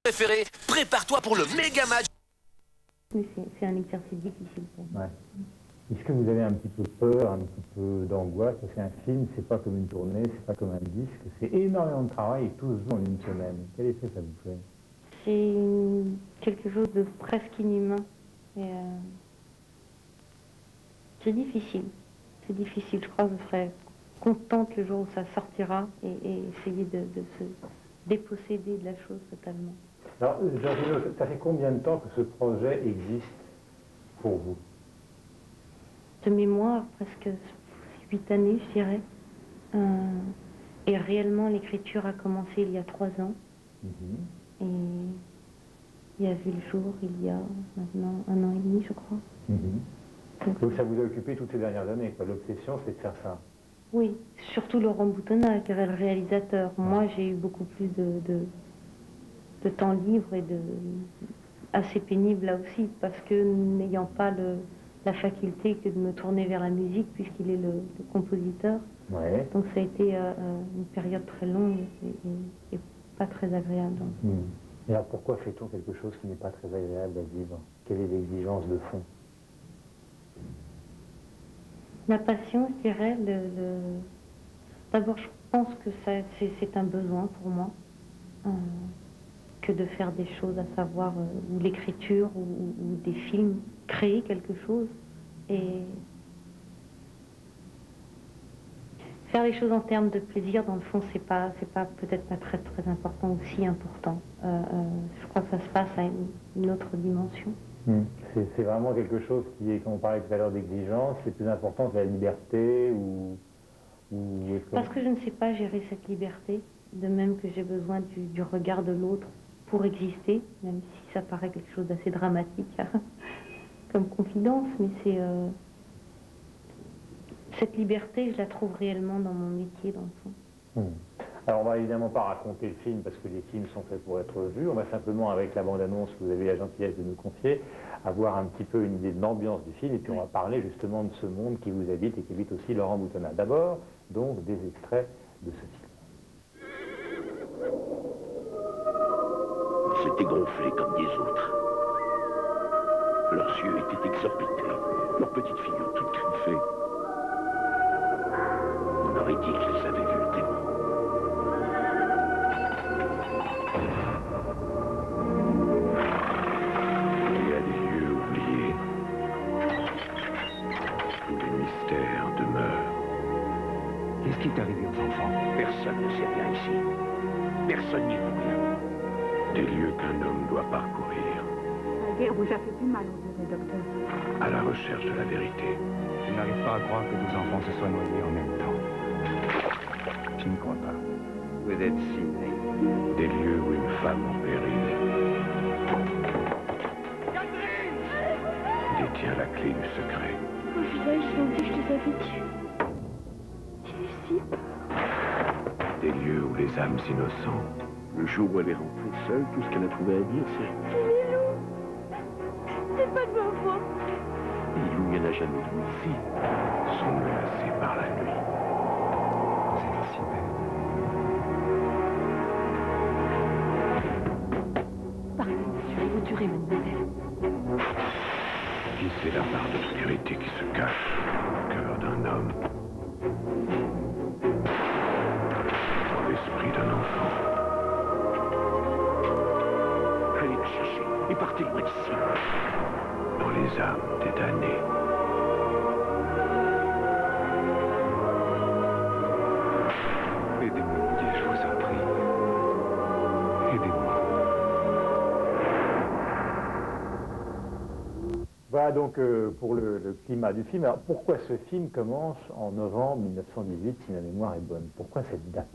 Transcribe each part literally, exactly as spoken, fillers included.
préféré, prépare-toi pour le méga match. C'est un exercice difficile. Ouais. Est-ce que vous avez un petit peu peur, un petit peu d'angoisse? Parce qu'un film, c'est pas comme une tournée, c'est pas comme un disque, c'est énormément de travail et tout se joue en une semaine. Quel effet ça vous fait? C'est quelque chose de presque inhumain. Et euh, c'est difficile. C'est difficile. Je crois que je serai contente le jour où ça sortira et, et essayer de, de se déposséder de la chose totalement. Alors, Georgino, ça fait combien de temps que ce projet existe pour vous? De mémoire, presque huit années, je dirais. Euh, et réellement, l'écriture a commencé il y a trois ans. Mm-hmm. Et il a vu le jour il y a maintenant un an et demi, je crois. Mm-hmm. Donc, Donc ça vous a occupé toutes ces dernières années, quoi. L'obsession, c'est de faire ça. Oui, surtout Laurent Boutonnat, qui était le réalisateur. Ouais. Moi, j'ai eu beaucoup plus de, de, de temps libre et de assez pénible là aussi, parce que n'ayant pas le, la faculté que de me tourner vers la musique, puisqu'il est le, le compositeur. Ouais. Donc ça a été euh, une période très longue et, et, et pas très agréable. Mmh. Et alors pourquoi fait-on quelque chose qui n'est pas très agréable à vivre? Quelle est l'exigence de fond? La passion, je dirais, le, le... d'abord je pense que c'est un besoin pour moi, euh, que de faire des choses, à savoir euh, ou l'écriture ou, ou des films, créer quelque chose et faire les choses en termes de plaisir, dans le fond, c'est pas, c'est pas peut-être pas très très important, aussi important. Euh, euh, je crois que ça se passe à une, une autre dimension. Mmh. C'est vraiment quelque chose qui est, comme on parlait tout à l'heure d'exigence, c'est plus important que la liberté ou... ou Parce que je ne sais pas gérer cette liberté, de même que j'ai besoin du, du regard de l'autre pour exister, même si ça paraît quelque chose d'assez dramatique comme confidence, mais c'est... Euh, cette liberté, je la trouve réellement dans mon métier, dans le fond. Mmh. Alors on va évidemment pas raconter le film, parce que les films sont faits pour être vus. On va simplement, avec la bande-annonce que vous avez la gentillesse de nous confier, avoir un petit peu une idée de l'ambiance du film, et puis on va parler justement de ce monde qui vous habite et qui habite aussi Laurent Boutonnat. D'abord, donc, des extraits de ce film. Ils s'étaient gonflés comme des autres. Leurs yeux étaient exorbités, leurs petites figures toutes griffées. On aurait dit qu'ils avaient vu le démon. Il y a des lieux oubliés, où les mystères demeurent. Qu'est-ce qui est arrivé aux enfants? Personne ne sait rien ici. Personne n'y voit rien. Des lieux qu'un homme doit parcourir. La guerre vous a fait du mal, on dirait, docteur. À la recherche de la vérité. Je n'arrive pas à croire que des enfants se soient noyés en même temps. Je n'y crois pas. Vous êtes si naïf. Des lieux où une femme en péril détient la clé du secret. Au village, ils ont dit que je les avais tués. J'ai eu si peur. Des lieux où les âmes innocentes, le jour où elle est rentrée seule, tout ce qu'elle a trouvé à dire, c'est... C'est les loups. C'est pas de ma faute. Les loups, il n'y en a jamais vu ici, sont menacés par la nuit. C'est si bête. Parlez, monsieur, et vous durez, mademoiselle. Qui sait la part de vérité qui se cache au cœur d'un homme, dans l'esprit d'un enfant. Allez le chercher et partez loin d'ici. Dans les âmes des damnés. Aidez-moi, Dieu, je vous en prie. Aidez-moi. Voilà donc euh, pour le, le climat du film. Alors pourquoi ce film commence en novembre mille neuf cent dix-huit, si ma mémoire est bonne? Pourquoi cette date?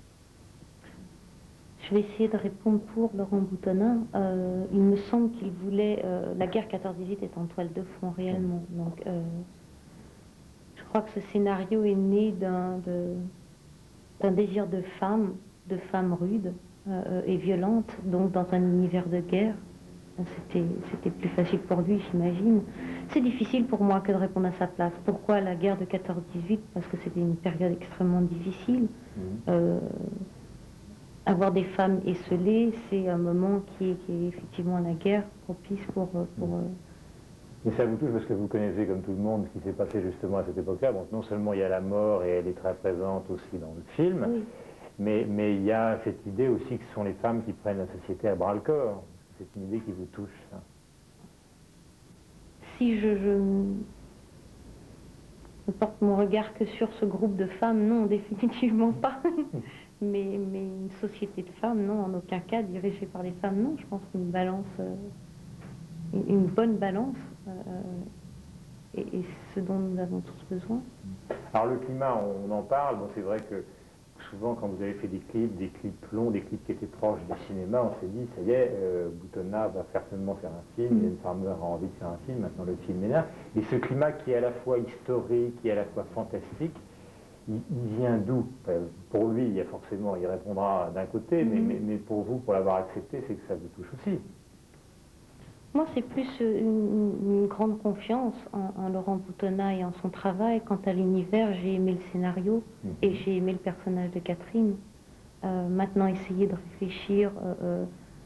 Je vais essayer de répondre pour Laurent Boutonnat. Euh, il me semble qu'il voulait... Euh, la guerre quatorze dix-huit est en toile de fond réellement. Donc, euh, je crois que ce scénario est né d'un de, d'un désir de femme, de femme rude euh, et violente, donc dans un univers de guerre. C'était plus facile pour lui, j'imagine. C'est difficile pour moi que de répondre à sa place. Pourquoi la guerre de quatorze dix-huit? Parce que c'était une période extrêmement difficile. Mmh. Euh, avoir des femmes esselées, c'est un moment qui est, qui est effectivement la guerre, propice pour... pour Mais ça vous touche parce que vous connaissez comme tout le monde ce qui s'est passé justement à cette époque-là. Bon, non seulement il y a la mort et elle est très présente aussi dans le film, oui. mais, mais il y a cette idée aussi que ce sont les femmes qui prennent la société à bras-le-corps. C'est une idée qui vous touche, ça. Si je, je ne porte mon regard que sur ce groupe de femmes, non, définitivement pas. mais, mais une société de femmes, non, en aucun cas dirigée par les femmes, non. Je pense qu'une balance, euh, une, une bonne balance, euh, est, est ce dont nous avons tous besoin. Alors le climat, on en parle. Bon, c'est vrai que souvent, quand vous avez fait des clips, des clips longs, des clips qui étaient proches du cinéma, on s'est dit, ça y est, euh, Boutonna va certainement faire un film, Mm. Yann Farmer a envie de faire un film, maintenant le film est là. Et ce climat qui est à la fois historique, qui est à la fois fantastique, il, il vient d'où? Enfin, pour lui, il y a forcément, il répondra d'un côté, mais, Mm. mais, mais pour vous, pour l'avoir accepté, c'est que ça vous touche aussi. Moi, c'est plus une, une grande confiance en, en Laurent Boutonna et en son travail. Quant à l'univers, j'ai aimé le scénario Mmh. et j'ai aimé le personnage de Catherine. Euh, maintenant, essayer de réfléchir... Euh, euh,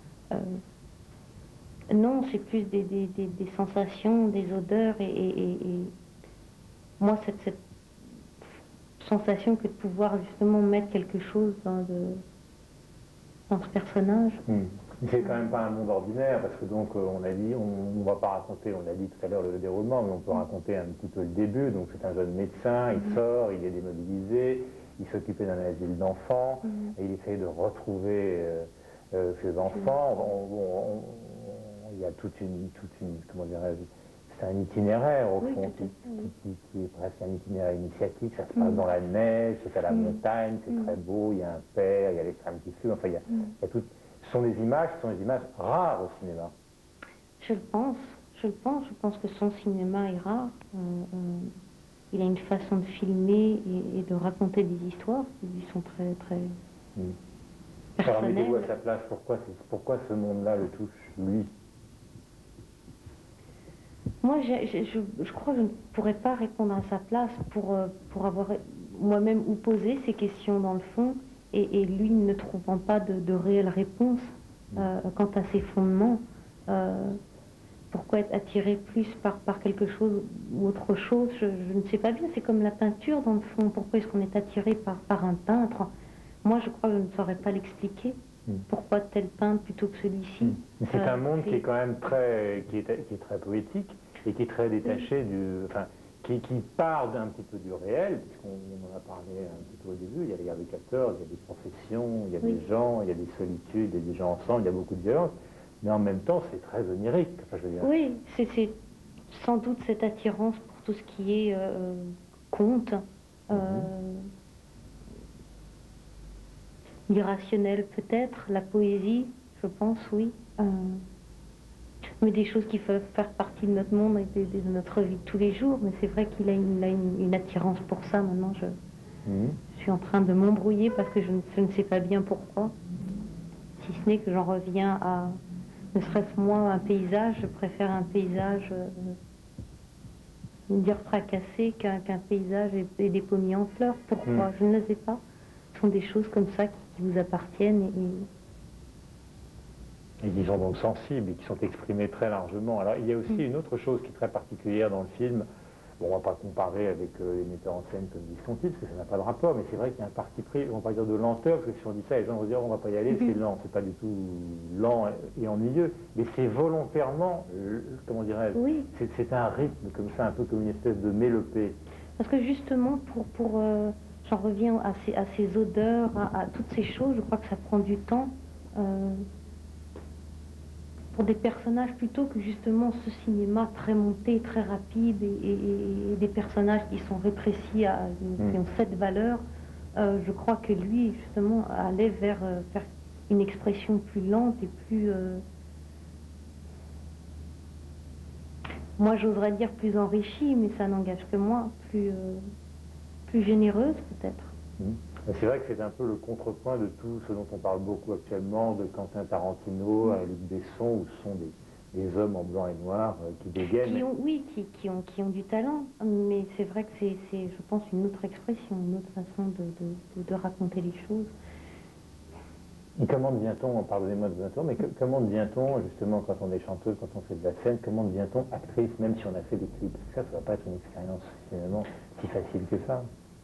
euh, non, c'est plus des, des, des, des sensations, des odeurs et, et, et, et moi, cette, cette sensation que de pouvoir justement mettre quelque chose dans, de, dans ce personnage. Mmh. C'est quand même pas un monde ordinaire, parce que donc on a dit, on ne va pas raconter, on a dit tout à l'heure le déroulement, mais on peut raconter un petit peu le début. Donc c'est un jeune médecin, il sort, il est démobilisé, il s'occupait d'un asile d'enfants, Mm. et il essaye de retrouver euh, euh, ses enfants. On- on- on- il y a toute une, toute une comment dirais-je, c'est un itinéraire au Oui, fond, tout à qui, fait, oui. qui- qui est presque un itinéraire initiatique. Ça se passe Mm. dans la neige, c'est à la Mm. montagne, c'est Mm. très beau, il y a un père, il y a les femmes qui fument, enfin il y a, Mm. il y a tout. Ce sont des images, ce sont des images rares au cinéma. Je le pense, je le pense, je pense que son cinéma est rare. Euh, euh, il a une façon de filmer et, et de raconter des histoires qui lui sont très, très Mm. Alors personnelles. mettez-vous à sa place, pourquoi, c'est- pourquoi ce monde-là le touche, lui? Moi, j'ai- j'ai- je, je crois que je ne pourrais pas répondre à sa place pour, euh, pour avoir moi-même ou posé ces questions dans le fond et, et lui ne trouvant pas de, de réelles réponses euh, quant à ses fondements. Euh, pourquoi être attiré plus par, par quelque chose ou autre chose, je, je ne sais pas bien. C'est comme la peinture dans le fond. Pourquoi est-ce qu'on est attiré par, par un peintre? Moi, je crois que je ne saurais pas l'expliquer. Mm. Pourquoi tel peintre plutôt que celui-ci? Mais c'est Euh, un monde c'est- qui est quand même très, qui est, qui est très poétique et qui est très détaché du, enfin, qui, qui part d'un petit peu du réel, puisqu'on on en a parlé un petit peu au début. Il y a la guerre de quatorze, il y a des professions, il y a Oui. des gens, il y a des solitudes, il y a des gens ensemble, il y a beaucoup de violence. Mais en même temps, c'est très onirique. Enfin, je veux dire. Oui, c'est c'est sans doute cette attirance pour tout ce qui est euh, conte, euh, l'irrationnel peut-être, la poésie, je pense, oui. Euh, mais des choses qui peuvent faire partie de notre monde et de, de notre vie de tous les jours. Mais c'est vrai qu'il a, une, il a une, une attirance pour ça. Maintenant, je, Mhm. je suis en train de m'embrouiller parce que je ne, je ne sais pas bien pourquoi. Si ce n'est que j'en reviens à, ne serait-ce moi, un paysage, je préfère un paysage, euh, dire fracassé, qu'un qu'un paysage et, et des pommiers en fleurs. Pourquoi? Mm. Je ne le sais pas. Ce sont des choses comme ça qui, qui vous appartiennent et, et Et qui sont donc sensibles et qui sont exprimés très largement. Alors il y a aussi Mm. une autre chose qui est très particulière dans le film. Bon, on ne va pas comparer avec euh, les metteurs en scène comme Visconti, parce que ça n'a pas de rapport, mais c'est vrai qu'il y a un parti pris, on va pas dire de lenteur, parce que si on dit ça, les gens vont dire on va pas y aller, Mhm. c'est lent. C'est pas du tout lent et ennuyeux, mais c'est volontairement, euh, comment dirais-je, oui. c'est- c'est un rythme comme ça, un peu comme une espèce de mélopée. Parce que justement, pour, pour euh, j'en reviens à ces, à ces odeurs, à, à toutes ces choses, je crois que ça prend du temps euh, pour des personnages plutôt que justement ce cinéma très monté, très rapide et, et- et des personnages qui sont rétrécis, à, Mm. qui ont cette valeur. Euh, je crois que lui, justement, allait vers, euh, vers une expression plus lente et plus... euh, moi, j'oserais dire plus enrichie, mais ça n'engage que moi, plus, euh, plus généreuse peut-être. Mm. C'est vrai que c'est un peu le contrepoint de tout ce dont on parle beaucoup actuellement, de Quentin Tarantino, à Luc Besson, où ce sont des, des hommes en blanc et noir euh, qui dégainent. Qui ont, oui, qui, qui ont, qui ont du talent, mais c'est vrai que c'est, c'est, je pense, une autre expression, une autre façon de, de, de, de raconter les choses. Et comment devient-on, pardonnez-moi de vous interrompre, mais que, comment devient-on, justement, quand on est chanteuse, quand on fait de la scène, comment devient-on actrice, même si on a fait des clips? Parce que ça, ça ne va pas être une expérience, finalement, si facile que ça.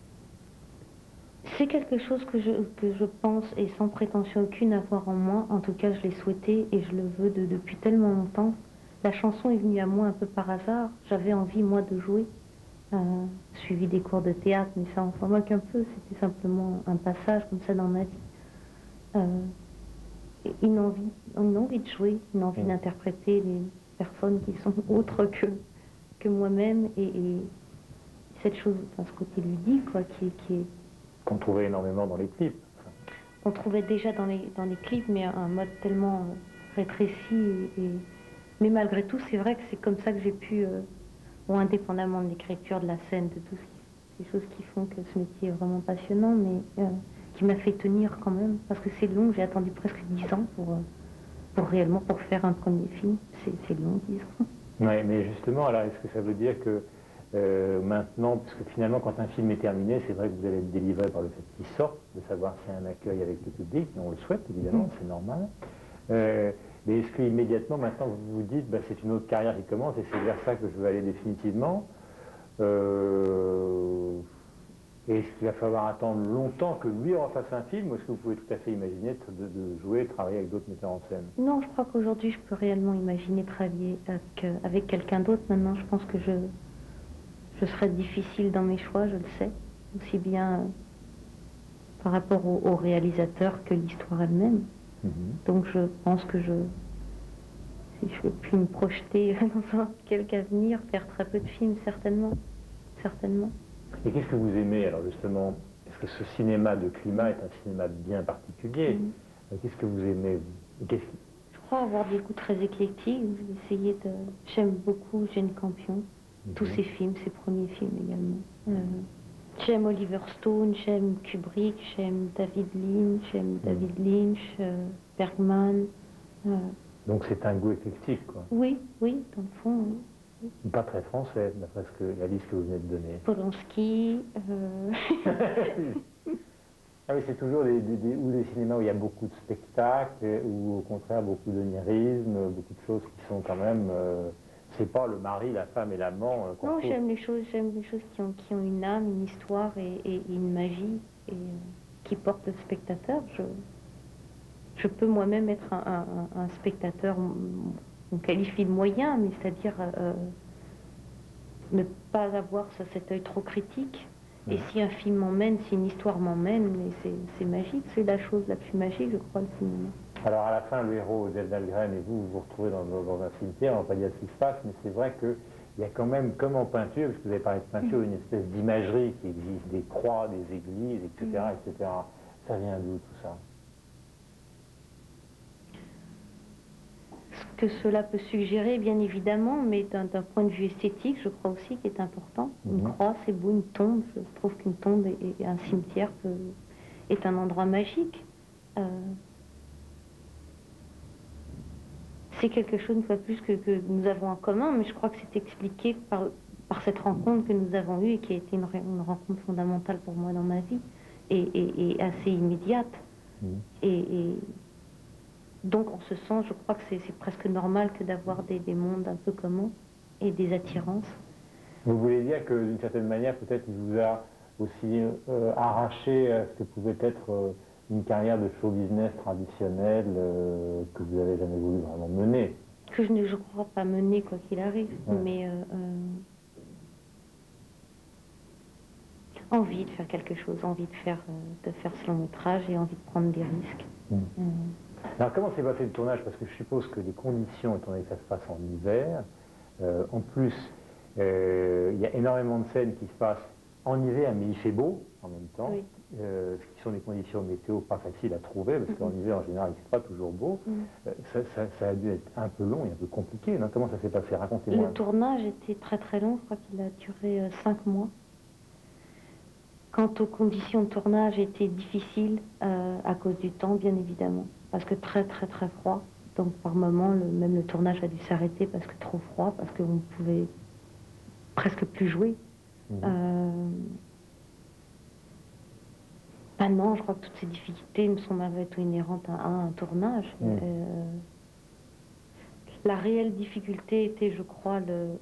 C'est quelque chose que je, que je pense, et sans prétention aucune, avoir en moi. En tout cas, je l'ai souhaité et je le veux de, depuis tellement longtemps. La chanson est venue à moi un peu par hasard. J'avais envie, moi, de jouer. Euh, suivi des cours de théâtre, mais ça en s'en moque un peu. C'était simplement un passage comme ça dans ma vie. Euh, une envie, une envie de jouer, une envie mmh. d'interpréter les personnes qui sont autres que, que moi-même. Et, et cette chose, enfin, ce côté ludique, quoi, qui, qui est... Qu'on trouvait énormément dans les clips. On trouvait déjà dans les, dans les clips, mais un mode tellement rétréci. Et, et... Mais malgré tout, c'est vrai que c'est comme ça que j'ai pu, euh, bon, indépendamment de l'écriture, de la scène, de tout ce qui, ces choses qui font que ce métier est vraiment passionnant, mais euh, qui m'a fait tenir quand même, parce que c'est long, j'ai attendu presque dix ans pour, euh, pour réellement, pour faire un premier film. C'est long, dix ans. Oui, mais justement, alors est-ce que ça veut dire que Euh, maintenant, parce que finalement, quand un film est terminé, c'est vrai que vous allez être délivré par le fait qu'il sorte, de savoir s'il y a un accueil avec le public, et on le souhaite évidemment, c'est normal. Euh, mais est-ce qu'immédiatement, maintenant, vous vous dites, bah, c'est une autre carrière qui commence et c'est vers ça que je veux aller définitivement euh, Est-ce qu'il va falloir attendre longtemps que lui refasse un film, ou est-ce que vous pouvez tout à fait imaginer de, de jouer, de travailler avec d'autres metteurs en scène? Non, je crois qu'aujourd'hui, je peux réellement imaginer travailler avec, euh, avec quelqu'un d'autre. Maintenant, je pense que je... Je serai difficile dans mes choix, je le sais, aussi bien euh, par rapport au, au réalisateur que l'histoire elle-même. Mm-hmm. Donc je pense que je, si je veux plus me projeter dans quelque avenir, faire très peu de films, certainement. certainement. Et qu'est-ce que vous aimez alors justement? Est-ce que ce cinéma de climat est un cinéma bien particulier? Mm-hmm. Qu'est-ce que vous aimez vous qui... Je crois avoir des goûts très éclectiques. J'ai essayé de... J'aime beaucoup Jane Campion. Tous ses films, ses premiers films également. Euh, j'aime Oliver Stone, j'aime Kubrick, j'aime David Lynch, j'aime David Lynch, euh, Bergman. Euh. Donc c'est un goût éclectique, quoi. Oui, oui, dans le fond, oui. Pas très français, d'après ce que, la liste que vous venez de donner. Polanski. Euh... ah oui, c'est toujours des, des, des, ou des cinémas où il y a beaucoup de spectacles, ou au contraire beaucoup d'onirisme, beaucoup de choses qui sont quand même... Euh, c'est pas le mari, la femme et l'amant. Euh, non, j'aime les choses, j'aime les choses qui ont, qui ont une âme, une histoire et, et, et une magie et euh, qui portent le spectateur. Je, je peux moi-même être un, un, un spectateur, on qualifie de moyen, mais c'est-à-dire euh, ne pas avoir ce, cet œil trop critique. Et si un film m'emmène, si une histoire m'emmène, c'est magique, c'est la chose la plus magique, je crois, le cinéma. Alors à la fin, le héros, Jeff Dahlgren, et vous, vous vous retrouvez dans, dans un cimetière, on ne va pas dire ce qui se passe, mais c'est vrai qu'il y a quand même, comme en peinture, parce que vous avez parlé de peinture, une espèce d'imagerie qui existe, des croix, des églises, et cetera, et cetera. Ça vient d'où tout ça? Ce que cela peut suggérer, bien évidemment, mais d'un point de vue esthétique, je crois aussi qu'il est important. Une mmh. croix, c'est beau, une tombe, je trouve qu'une tombe et, et un cimetière peut, est un endroit magique. Euh, C'est quelque chose, une fois de plus, que, que nous avons en commun, mais je crois que c'est expliqué par, par cette rencontre que nous avons eue et qui a été une, une rencontre fondamentale pour moi dans ma vie et, et, et assez immédiate. Mmh. Et, et donc, en ce sens, je crois que c'est presque normal que d'avoir des, des mondes un peu communs et des attirances. Vous voulez dire que, d'une certaine manière, peut-être il vous a aussi euh, arraché à ce que pouvait être... Euh, une carrière de show business traditionnelle euh, que vous n'avez jamais voulu vraiment mener. Que je ne je crois pas mener quoi qu'il arrive, ouais. mais euh, euh, envie de faire quelque chose, envie de faire, euh, de faire ce long métrage et envie de prendre des risques. Mmh. Mmh. Alors comment s'est passé le tournage? Parce que je suppose que les conditions, étant donné que ça se passe en hiver, euh, en plus, euh, il y a énormément de scènes qui se passent en hiver, mais il fait beau en même temps. Oui. Euh, ce qui sont des conditions météo pas faciles à trouver, parce qu'en hiver, en général, il ne fait pas toujours beau. Mm-hmm. euh, ça, ça, ça a dû être un peu long et un peu compliqué, non? Comment ça s'est passé? Racontez-moi. Le tournage était très très long, je crois qu'il a duré euh, cinq mois. Quant aux conditions de tournage, étaient difficiles euh, à cause du temps, bien évidemment, parce que très très très froid. Donc par moments, le, même le tournage a dû s'arrêter parce que trop froid, parce qu'on ne pouvait presque plus jouer. Mm-hmm. euh, Ah non, je crois que toutes ces difficultés me sont malgré tout inhérentes à, à un tournage. Mmh. Euh, la réelle difficulté était, je crois, le, euh,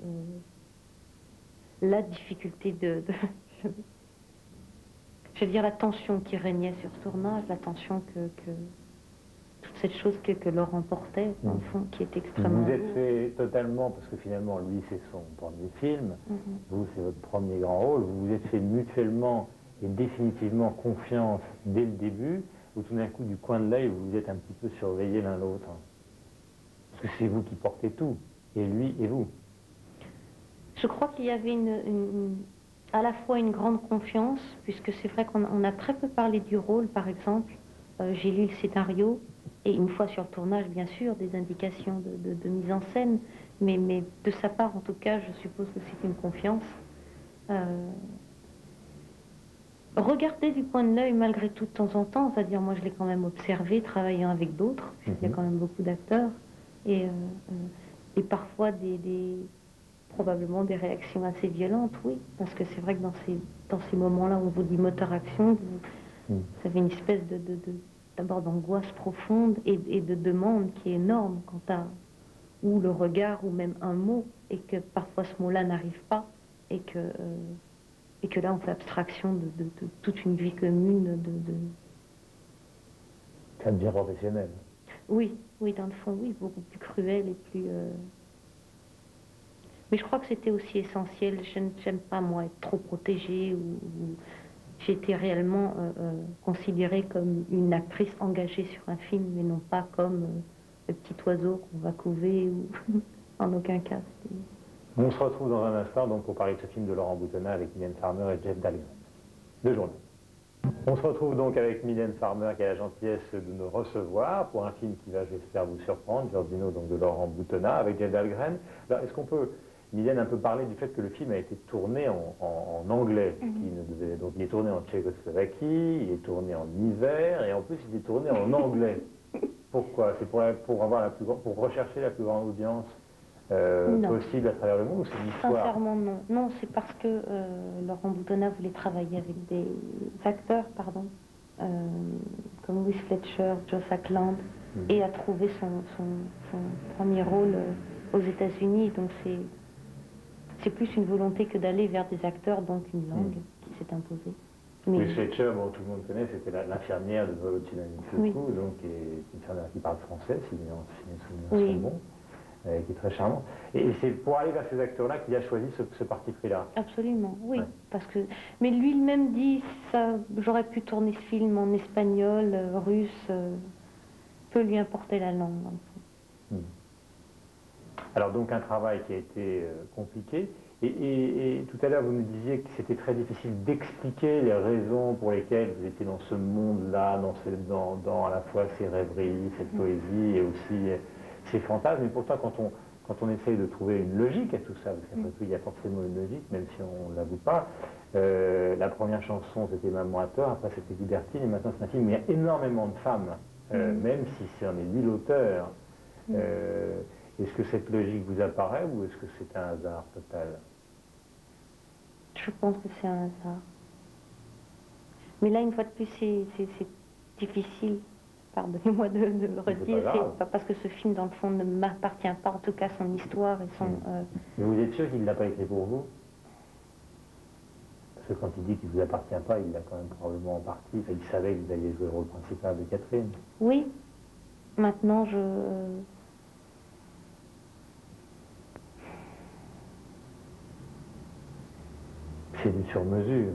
la difficulté de... de je veux dire la tension qui régnait sur ce tournage, la tension que... que toute cette chose que, que Laurent portait, mmh. au fond, qui est extrêmement... Vous vous êtes lourde. fait totalement, parce que finalement, lui, c'est son premier film, Mmh. vous, c'est votre premier grand rôle, vous vous êtes fait mutuellement et définitivement confiance dès le début, ou tout d'un coup, du coin de l'œil, vous vous êtes un petit peu surveillés l'un l'autre. Parce que c'est vous qui portez tout, et lui et vous. Je crois qu'il y avait une, une- à la fois une grande confiance, puisque c'est vrai qu'on on a très peu parlé du rôle, par exemple. Euh, j'ai lu le scénario, et une fois sur le tournage, bien sûr, des indications de, de- de mise en scène, mais, mais de sa part, en tout cas, je suppose que c'est une confiance. Euh, regarder du coin de l'œil, malgré tout, de temps en temps, c'est-à-dire, moi, je l'ai quand même observé, travaillant avec d'autres, puisqu'il y a Mhm. quand même beaucoup d'acteurs, et, euh, euh, et parfois des... des probablement des réactions assez violentes, oui, parce que c'est vrai que dans ces, dans ces moments-là où on vous dit moteur-action, vous, Mm. vous avez une espèce de, de, de- d'abord d'angoisse profonde et, et de demande qui est énorme quant à ou le regard ou même un mot, et que parfois ce mot-là n'arrive pas, et que, euh, et que là on fait abstraction de, de- de toute une vie commune, de... de... Ça devient professionnel. Oui, oui, dans le fond, oui, beaucoup plus cruel et plus... euh, Mais je crois que c'était aussi essentiel. Je n'aime pas, moi, être trop protégée. Ou, ou... J'étais réellement euh, euh, considérée comme une actrice engagée sur un film, mais non pas comme euh, le petit oiseau qu'on va couver, ou en aucun cas. On se retrouve dans un instant donc, pour parler de ce film de Laurent Boutonnat avec Mylène Farmer et Jeff Dahlgren. Deux journaux. On se retrouve donc avec Mylène Farmer qui a la gentillesse de nous recevoir pour un film qui va, j'espère, vous surprendre, Giordino donc de Laurent Boutonnat avec Jeff Dahlgren. Alors, est-ce qu'on peut... Mylène a un peu parlé du fait que le film a été tourné en, en, en anglais. Mm-hmm. Qui ne devait, donc il est tourné en Tchécoslovaquie, il est tourné en hiver, et en plus il est tourné en anglais. Pourquoi? C'est pour, pour, avoir la plus grande, pour rechercher la plus grande audience euh, possible à travers le monde, ou c'est l'histoire? Sincèrement, non. Non, c'est parce que euh, Laurent Boutonnat voulait travailler avec des acteurs, pardon, euh, comme Louis Fletcher, Joss Ackland, mm-hmm. et a trouvé son, son, son premier rôle euh, aux États-Unis. Donc c'est... C'est plus une volonté que d'aller vers des acteurs, donc une langue mmh. qui s'est imposée. Mais... Oui, Fletcher, bon, tout le monde connaît, c'était l'infirmière de Volodymyr Nabucco, oui. donc qui est une infirmière qui parle français, si mes souvenirs sont bons, euh, qui est très charmant. Et, et c'est pour aller vers ces acteurs-là qu'il a choisi ce, ce parti pris-là. Absolument, oui. Ouais. Parce que... Mais lui-même dit, ça, j'aurais pu tourner ce film en espagnol, euh, russe, euh, peu lui importer la langue. Mmh. Alors donc un travail qui a été euh, compliqué, et, et, et tout à l'heure vous nous disiez que c'était très difficile d'expliquer les raisons pour lesquelles vous étiez dans ce monde-là, dans, dans, dans à la fois ces rêveries, cette poésie et aussi euh, ces fantasmes, et pourtant quand on, quand on essaye de trouver une logique à tout ça, parce qu'après tout il y a forcément une logique, même si on ne l'avoue pas, euh, la première chanson c'était Maman à tort, après c'était Libertine, et maintenant c'est un film où il y a énormément de femmes, euh, mmh. même si c'en est lui l'auteur. Mmh. Euh, Est-ce que cette logique vous apparaît ou est-ce que c'est un hasard total? Je pense que c'est un hasard. Mais là, une fois de plus, c'est difficile, pardonnez-moi de, de le redire, c'est pas parce que ce film, dans le fond, ne m'appartient pas, en tout cas son histoire et son... Mmh. Euh... Mais vous êtes sûr qu'il ne l'a pas écrit pour vous? Parce que quand il dit qu'il ne vous appartient pas, il l'a quand même probablement en partie. Enfin, il savait que vous alliez jouer le rôle principal de Catherine. Oui. Maintenant, je... C'est du sur-mesure.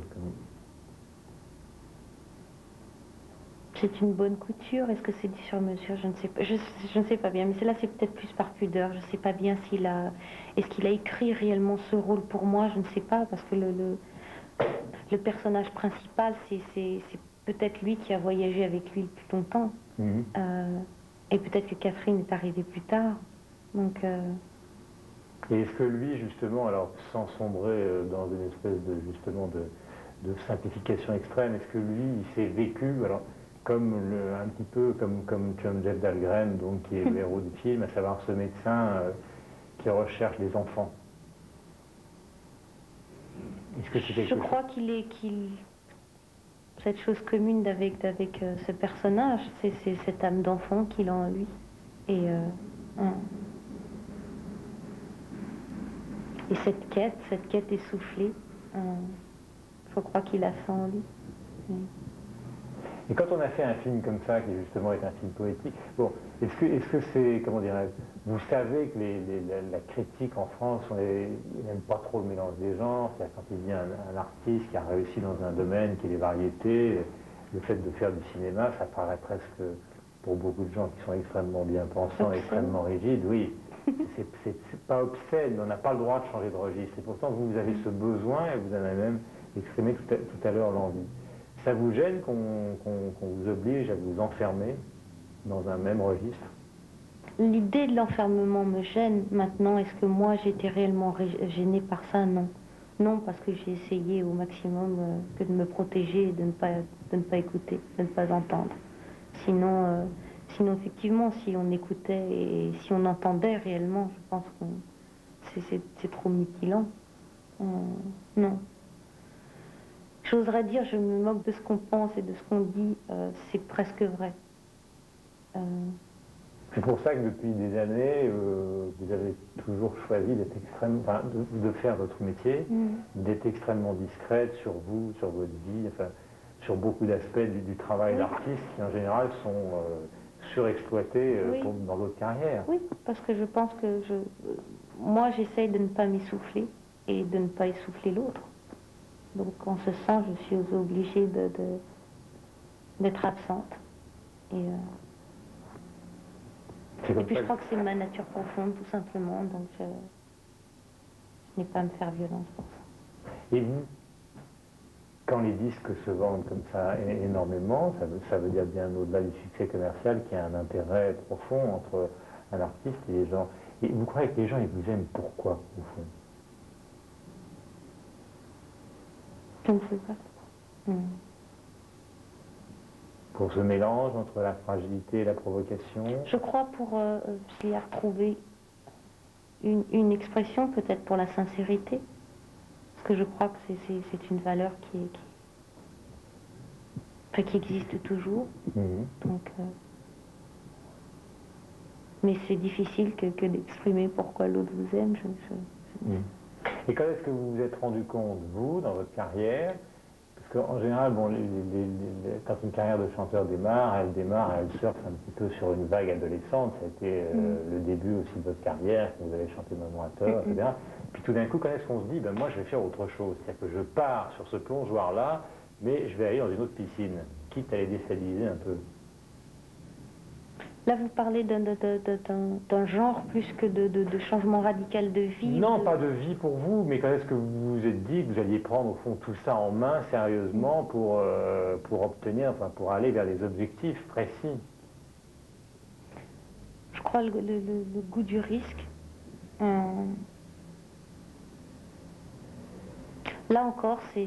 C'est une bonne couture. Est-ce que c'est du sur-mesure? Je ne sais pas. Je, je ne sais pas bien. Mais là, c'est peut-être plus par pudeur. Je ne sais pas bien s'il a. Est-ce qu'il a écrit réellement ce rôle pour moi? Je ne sais pas, parce que le, le, le personnage principal, c'est peut-être lui qui a voyagé avec lui depuis longtemps. Mmh. Euh, et peut-être que Catherine est arrivée plus tard. Donc. Euh, Et est-ce que lui, justement, alors sans sombrer dans une espèce de, justement, de, de simplification extrême, est-ce que lui, il s'est vécu, alors, comme le, un petit peu comme, comme Jeff Dahlgren, donc, qui est le héros du film, à savoir ce médecin euh, qui recherche les enfants? Est-ce que c'est quelque Je chose... crois qu'il est... qu'il cette chose commune avec, avec euh, ce personnage, c'est cette âme d'enfant qu'il a en lui. Et, euh, hein. Et cette quête, cette quête essoufflée, il euh, faut croire qu'il a ça en lui. Oui. Et quand on a fait un film comme ça, qui justement est un film poétique, bon, est-ce que est-ce que c'est, comment dirais-je, vous savez que les, les, la, la critique en France, on n'aime pas trop le mélange des genres, c'est-à-dire quand il vient un, un artiste qui a réussi dans un domaine qui est les variétés, le fait de faire du cinéma, ça paraît presque, pour beaucoup de gens qui sont extrêmement bien pensants, obscène. Extrêmement rigides, oui, c'est pas obscène, on n'a pas le droit de changer de registre, et pourtant vous, vous avez ce besoin, et vous en avez même exprimé tout à, tout à l'heure l'envie. Ça vous gêne qu'on qu'on, qu'on vous oblige à vous enfermer dans un même registre? L'idée de l'enfermement me gêne. Maintenant, est-ce que moi j'étais réellement gênée par ça? Non. Non, parce que j'ai essayé au maximum euh, que de me protéger et de ne pas, de ne pas écouter, de ne pas entendre. Sinon, euh, sinon effectivement, si on écoutait et si on entendait réellement, je pense que c'est trop mutilant. Euh, non. J'oserais dire, je me moque de ce qu'on pense et de ce qu'on dit, euh, c'est presque vrai. Euh... C'est pour ça que depuis des années, euh, vous avez toujours choisi d'être extrêmement, enfin, de, de faire votre métier, mmh. d'être extrêmement discrète sur vous, sur votre vie, enfin, sur beaucoup d'aspects du, du travail oui. d'artiste qui en général sont euh, surexploités euh, oui. pour, dans votre carrière. Oui, parce que je pense que je, moi j'essaye de ne pas m'essouffler et de ne pas essouffler l'autre. Donc en ce sens, je suis obligée de, de, d'être absente. Et, euh, et puis je crois que c'est ma nature profonde, tout simplement. Donc je, je n'ai pas à me faire violence pour ça. Et vous, quand les disques se vendent comme ça énormément, ça veut, ça veut dire bien au-delà du succès commercial qu'il y a un intérêt profond entre un artiste et les gens. Et vous croyez que les gens, ils vous aiment pourquoi, au fond? Je ne sais pas. Mmh. Pour ce mélange entre la fragilité et la provocation? Je crois pour euh, s'y retrouver une, une expression, peut-être pour la sincérité. Parce que je crois que c'est une valeur qui, est, qui, enfin, qui existe toujours. Mmh. Donc, euh, mais c'est difficile que, que d'exprimer pourquoi l'autre vous aime. Je, je, je... Mmh. Et quand est-ce que vous vous êtes rendu compte, vous, dans votre carrière, parce qu'en général, bon, les, les, les, quand une carrière de chanteur démarre, elle démarre, elle surfe un petit peu sur une vague adolescente, ça a été euh, mmh. le début aussi de votre carrière, quand vous avez chanté Maman à tort, mmh. et cetera. Puis tout d'un coup, quand est-ce qu'on se dit, ben moi je vais faire autre chose, c'est-à-dire que je pars sur ce plongeoir-là, mais je vais aller dans une autre piscine, quitte à les déstabiliser un peu. Là, vous parlez d'un genre plus que de, de, de changement radical de vie? Non, de... pas de vie pour vous, mais quand est-ce que vous vous êtes dit que vous alliez prendre au fond tout ça en main sérieusement pour, euh, pour obtenir, enfin pour aller vers des objectifs précis? Je crois le, le, le, le goût du risque. Hum. Là encore, c'est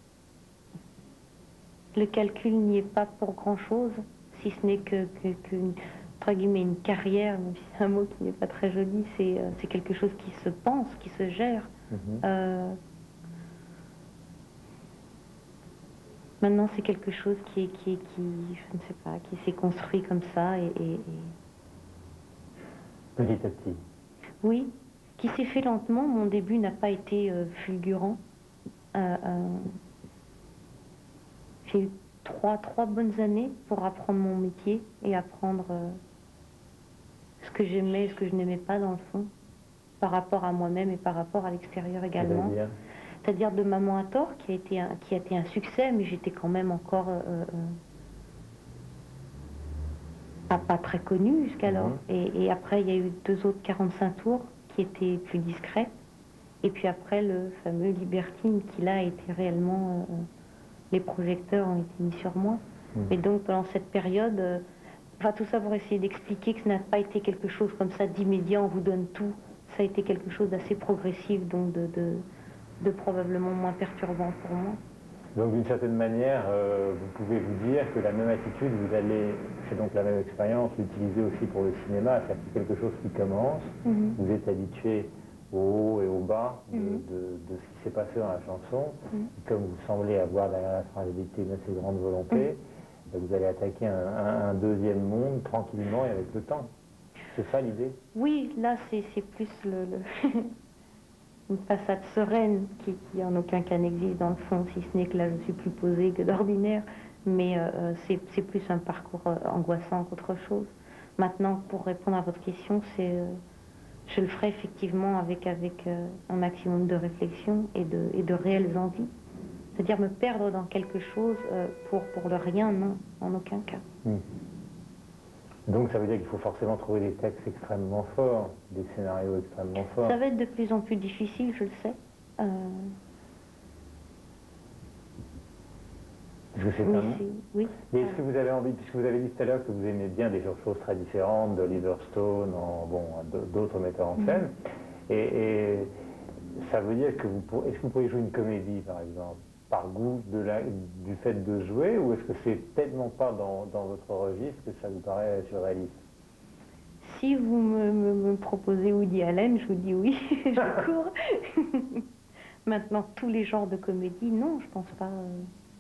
le calcul n'y est pas pour grand-chose, si ce n'est que, que, qu'une, entre guillemets, une carrière, même si c'est un mot qui n'est pas très joli, c'est euh, quelque chose qui se pense, qui se gère. Mm-hmm. euh, maintenant, c'est quelque chose qui, est, qui, qui, je ne sais pas, qui s'est construit comme ça et, et, et... Petit à petit. Oui, qui s'est fait lentement. Mon début n'a pas été euh, fulgurant. Euh, euh, J'ai eu trois, trois bonnes années pour apprendre mon métier et apprendre euh, ce que j'aimais et ce que je n'aimais pas dans le fond, par rapport à moi-même et par rapport à l'extérieur également. C'est-à-dire de Maman à tort, qui a été un, qui a été un succès, mais j'étais quand même encore euh, euh, pas, pas très connue jusqu'alors. Mm-hmm. et, et après, il y a eu deux autres quarante-cinq tours qui étaient plus discrets. Et puis après, le fameux Libertine, qui là a été réellement... Euh, les projecteurs ont été mis sur moi. Mmh. Et donc, pendant cette période, euh, enfin, tout ça pour essayer d'expliquer que ce n'a pas été quelque chose comme ça d'immédiat, on vous donne tout. Ça a été quelque chose d'assez progressif, donc de, de, de probablement moins perturbant pour moi. Donc, d'une certaine manière, euh, vous pouvez vous dire que la même attitude, vous allez, c'est donc la même expérience, l'utiliser aussi pour le cinéma, c'est-à-dire que quelque chose qui commence, mmh. vous êtes habitué au haut et au bas de, Mhm. de, de ce qui s'est passé dans la chanson. Mhm. Et comme vous semblez avoir derrière la fragilité une assez grande volonté, ben, vous allez attaquer un, un- un deuxième monde tranquillement et avec le temps. C'est ça l'idée? Oui, là, c'est c'est plus le, le- une façade sereine qui, qui en aucun cas n'existe dans le fond, si ce n'est que là, je suis plus posée que d'ordinaire. Mais euh, c'est c'est plus un parcours euh, angoissant qu'autre chose. Maintenant, pour répondre à votre question, c'est, euh, je le ferai effectivement avec, avec euh, un maximum de réflexion et de, et de réelles envies. C'est-à-dire me perdre dans quelque chose euh, pour, pour le rien, non, en aucun cas. Hmm. Donc ça veut dire qu'il faut forcément trouver des textes extrêmement forts, des scénarios extrêmement forts. Ça va être de plus en plus difficile, je le sais. Euh, Parce que c'est mais un... c'est- oui. Mais est-ce que vous avez envie, puisque vous avez dit tout à l'heure que vous aimez bien des choses très différentes, d'Oliver Stone, en, bon, d'autres metteurs en scène, et, et ça veut dire que vous pourrez, est-ce que vous pourriez jouer une comédie par exemple, par goût de la, du fait de jouer, ou est-ce que c'est tellement pas dans, dans votre registre que ça vous paraît surréaliste? Si vous me, me- me proposez Woody Allen, je vous dis oui, je cours. Maintenant, tous les genres de comédie, non, je pense pas. euh.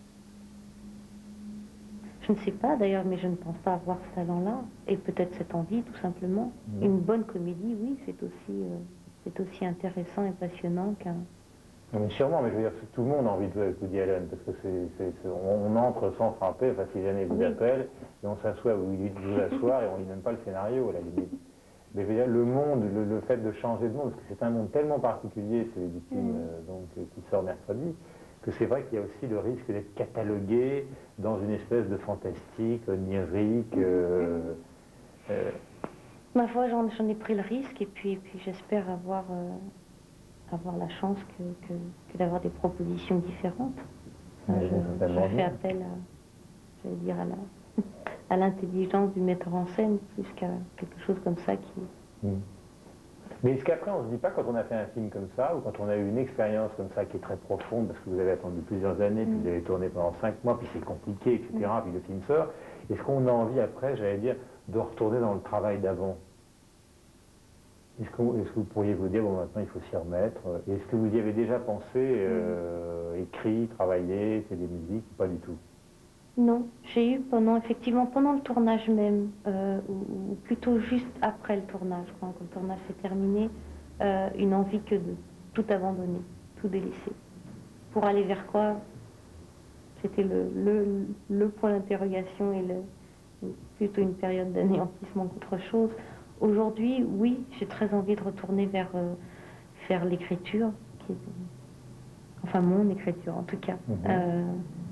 Je ne sais pas d'ailleurs, mais je ne pense pas avoir ce talent-là. Et peut-être cette envie, tout simplement. Mhm. Une bonne comédie, oui, c'est aussi, euh, c'est aussi intéressant et passionnant qu'un... Non, mais sûrement, mais je veux dire que tout le monde a envie de jouer avec Woody Allen, parce que c'est, c'est- c'est- on, on entre sans frapper, enfin si jamais il vous Oui. appelle, et on s'assoit où il dit de vous asseoir, et on lit même pas le scénario à la limite. Mais je veux dire, le monde, le, le fait de changer de monde, parce que c'est un monde tellement particulier, celui du film Mhm. euh, donc, euh, qui sort mercredi, que c'est vrai qu'il y a aussi le risque d'être catalogué dans une espèce de fantastique, onirique. Euh, euh, Ma foi, j'en j'en ai pris le risque, et puis, et puis j'espère avoir, euh, avoir la chance que, que- que d'avoir des propositions différentes. Mais Euh, bon, je, certainement je fais bien. appel à, j'allais dire, à la, à l'intelligence du metteur en scène, plus qu'à quelque chose comme ça qui... Mm. Mais est-ce qu'après on se dit pas, quand on a fait un film comme ça, ou quand on a eu une expérience comme ça qui est très profonde, parce que vous avez attendu plusieurs années, puis Mm. vous avez tourné pendant cinq mois, puis c'est compliqué, et cetera, puis le film sort, est-ce qu'on a envie après, j'allais dire, de retourner dans le travail d'avant? Est-ce que, est-ce que vous pourriez vous dire, bon maintenant il faut s'y remettre, et est-ce que vous y avez déjà pensé, euh, écrit, travaillé, fait des musiques, ou pas du tout? Non, j'ai eu pendant, effectivement, pendant le tournage même, euh, ou, ou plutôt juste après le tournage, quand, quand le tournage s'est terminé, euh, une envie que de tout abandonner, tout délaisser. Pour aller vers quoi? C'était le, le, le point d'interrogation et le, plutôt une période d'anéantissement qu'autre chose. Aujourd'hui, oui, j'ai très envie de retourner vers, euh, vers l'écriture, qui est, enfin mon écriture en tout cas. Mhm. Euh,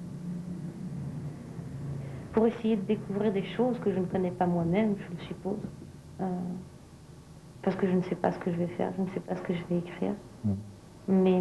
pour essayer de découvrir des choses que je ne connais pas moi-même, je le suppose. Euh, parce que je ne sais pas ce que je vais faire, je ne sais pas ce que je vais écrire. Mm. Mais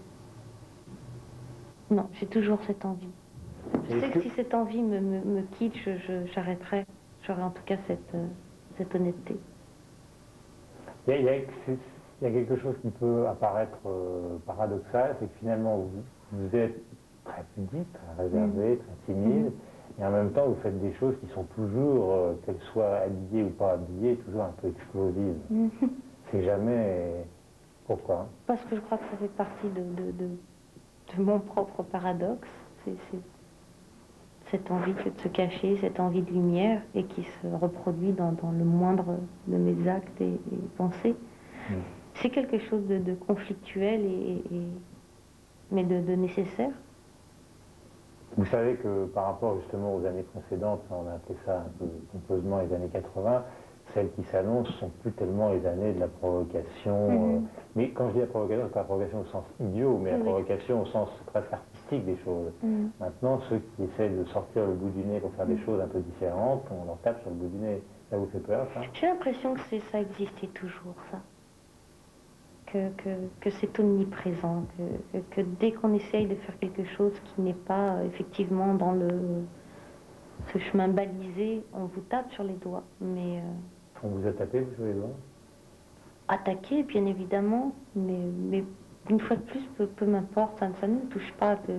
non, j'ai toujours cette envie. Je Est-ce sais que, que- si cette envie me, me, me quitte, je, je- j'arrêterai. J'aurai en tout cas cette, euh, cette honnêteté. Il y, a, il y a- c'est- il y a quelque chose qui peut apparaître euh, paradoxal, c'est que finalement vous, vous êtes très pudique, très réservé, très timide, et en même temps vous faites des choses qui sont toujours, euh, qu'elles soient habillées ou pas habillées, toujours un peu explosives. C'est jamais... Pourquoi? Parce que je crois que ça fait partie de, de, de, de mon propre paradoxe. C'est, c'est cette envie que de se cacher, cette envie de lumière, et qui se reproduit dans, dans le moindre de mes actes et, et pensées. Mm. C'est quelque chose de, de conflictuel, et, et- et- mais de, de nécessaire. Vous savez que par rapport justement aux années précédentes, on a appelé ça un peu pompeusement les années quatre-vingts, celles qui s'annoncent sont plus tellement les années de la provocation. Mhm. euh, mais quand je dis la provocation, c'est pas la provocation au sens idiot, mais la Oui. provocation au sens presque artistique des choses. Mhm. Maintenant, ceux qui essaient de sortir le bout du nez pour faire des choses un peu différentes, on leur tape sur le bout du nez. Ça vous fait peur, ça? J'ai l'impression que c'est, ça existait toujours, ça. Que, que, que c'est omniprésent, que, que, que dès qu'on essaye de faire quelque chose qui n'est pas euh, effectivement dans le, ce chemin balisé, on vous tape sur les doigts. Mais euh, On vous a tapé, vous, sur les doigts? attaquer, bien évidemment, mais, mais une fois de plus, peu, peu m'importe, ça, ça ne me touche pas. Que...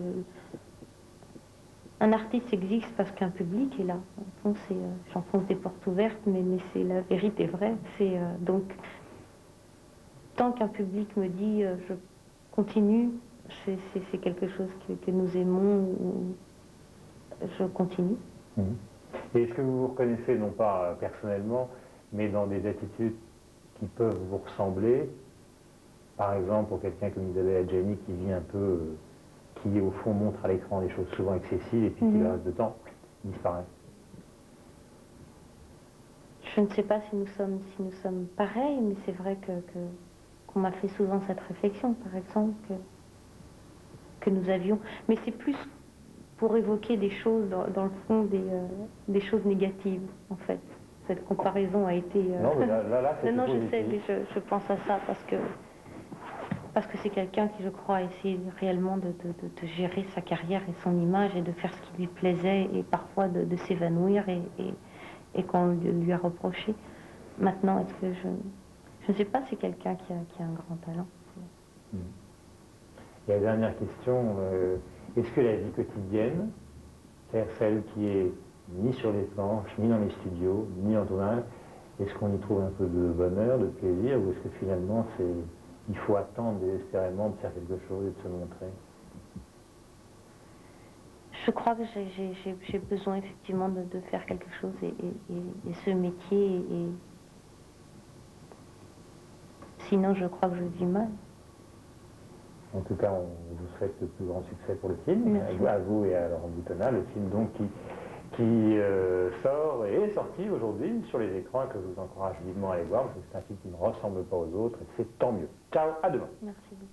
Un artiste existe parce qu'un public est là. Au fond, c'est, euh, j'enfonce des portes ouvertes, mais, mais c'est la vérité vraie. C'est, euh, donc, tant qu'un public me dit euh, je continue, c'est quelque chose que, que nous aimons, je continue. Mmh. Et est-ce que vous vous reconnaissez, non pas personnellement, mais dans des attitudes qui peuvent vous ressembler? Par exemple, pour quelqu'un comme Isabelle Adjani qui vit un peu, euh, qui au fond montre à l'écran des choses souvent excessives et puis mmh. qui le reste de temps disparaît. Je ne sais pas si nous sommes, si nous sommes pareils, mais c'est vrai que, que, qu'on m'a fait souvent cette réflexion, par exemple, que, que nous avions. Mais c'est plus pour évoquer des choses, dans, dans le fond, des, euh, des choses négatives, en fait. Cette comparaison a été... Euh... Non, mais là, là, là c'est Non, non, positif. je sais, mais je, je pense à ça parce que parce que c'est quelqu'un qui, je crois, a essayé réellement de, de, de, de gérer sa carrière et son image et de faire ce qui lui plaisait et parfois de, de s'évanouir et, et, et qu'on lui a reproché. Maintenant, est-ce que je... Je ne sais pas, c'est quelqu'un qui a, qui a un grand talent. Mmh. Et la dernière question, euh, est-ce que la vie quotidienne, c'est-à-dire celle qui est ni sur les planches, ni dans les studios, ni en tournage, est-ce qu'on y trouve un peu de bonheur, de plaisir, ou est-ce que finalement c'est, il faut attendre désespérément de faire quelque chose et de se montrer? Je crois que j'ai besoin effectivement de, de faire quelque chose et, et, et, et ce métier, et... sinon je crois que je vis mal. En tout cas, on vous souhaite le plus grand succès pour le film, Merci. à vous et à Laurent Boutonnat, le film donc qui, qui euh, sort et est sorti aujourd'hui sur les écrans et que je vous encourage vivement à aller voir, parce que c'est un film qui ne ressemble pas aux autres et c'est tant mieux. Ciao, à demain. Merci beaucoup.